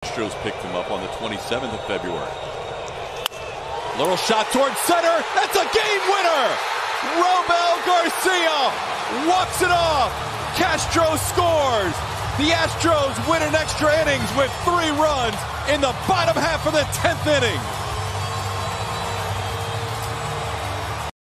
Astros picked him up on the 27th of February. Little shot towards center. That's a game winner. Robel Garcia walks it off. Castro scores. The Astros win in extra innings with 3 runs in the bottom half of the 10th inning.